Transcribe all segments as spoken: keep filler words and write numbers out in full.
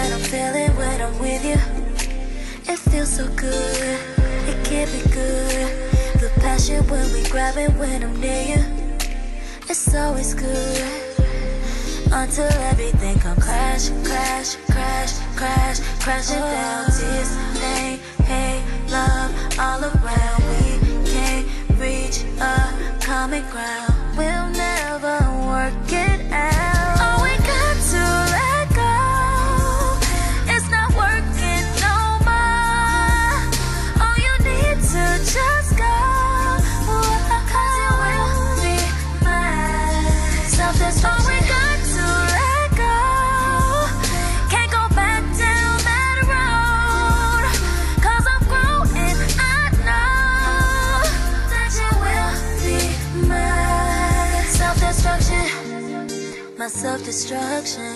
that I'm feeling when I'm with you. It feels so good, it can't be good. The passion when we grab it when I'm near you. It's always good, until everything comes crash, crash, crash, crash, crashing down. Tears, pain, hate, love all around. We can't reach a common ground. We'll never work it out. Oh, we got to let go. It's not working no more. Oh, you need to just go. Cause it will be mine. Something's wrong. We got to let go. Can't go back down that road. Cause I'm growing, I know that you will be mine. Self-destruction, my self-destruction.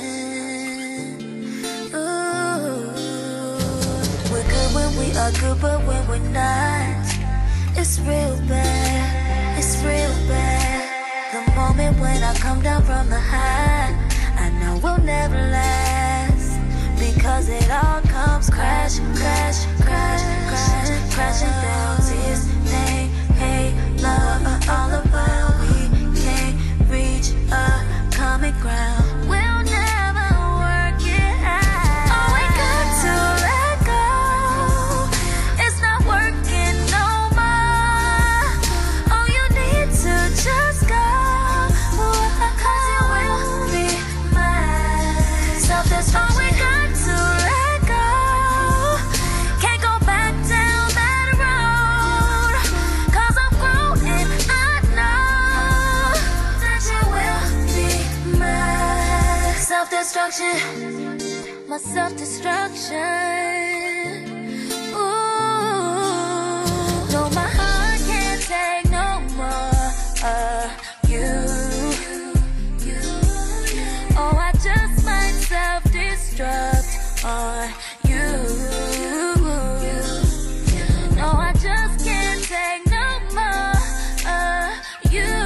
Ooh, we're good when we are good, but when we're not, it's real bad, it's real bad. The moment when I come down from the high, I know we'll never last, because it all comes crash, crash, crash, crash, crashing down. Tears, pain, hate, love all around. We can't reach a common ground. We'll never work it out. Oh, we got to let go. It's not working no more. Oh, you need to just go. Cause it will be mine. Self-destruction. Oh, we got to let go. Can't go back down that road. Cause I'm growing, I know that you will be mine. Self-destruction, my self-destruction. Ooh, no, my heart can't take no more of you. Oh, I just might self-destruct on you. No, I just can't take no more of you.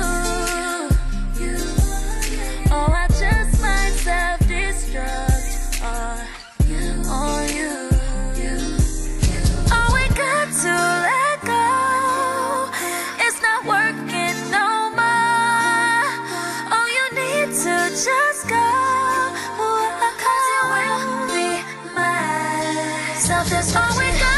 Oh, I just might self-destruct on you, on you. Oh, we got to let go. It's not working no more. Oh, you need to just go. Cause you will be mine. Self-destruction. Oh, we got